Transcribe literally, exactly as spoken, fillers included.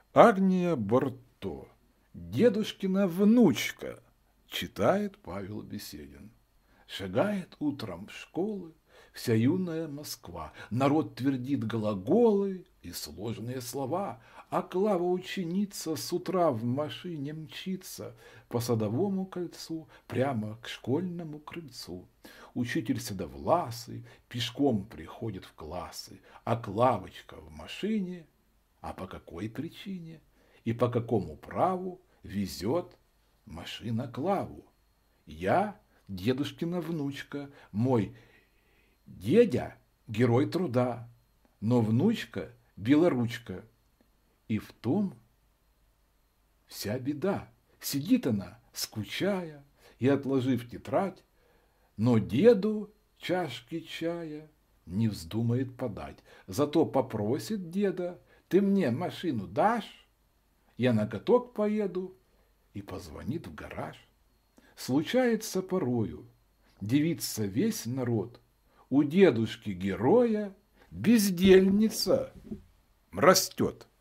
Агния Барто, дедушкина внучка, читает Павел Беседин. Шагает утром в школы вся юная Москва. Народ твердит глаголы и сложные слова, а Клава ученица с утра в машине мчится по Садовому кольцу прямо к школьному крыльцу. Учитель седовласый пешком приходит в классы, а Клавочка в машине. А по какой причине и по какому праву везет машина Клаву? Я дедушкина внучка, мой дедя герой труда, но внучка белоручка. И в том вся беда. Сидит она, скучая, и, отложив тетрадь, но деду чашки чая не вздумает подать. Зато попросит деда: ты мне машину дашь? Я на каток поеду, и позвонит в гараж. Случается порою, дивится весь народ, у дедушки героя бездельница растет.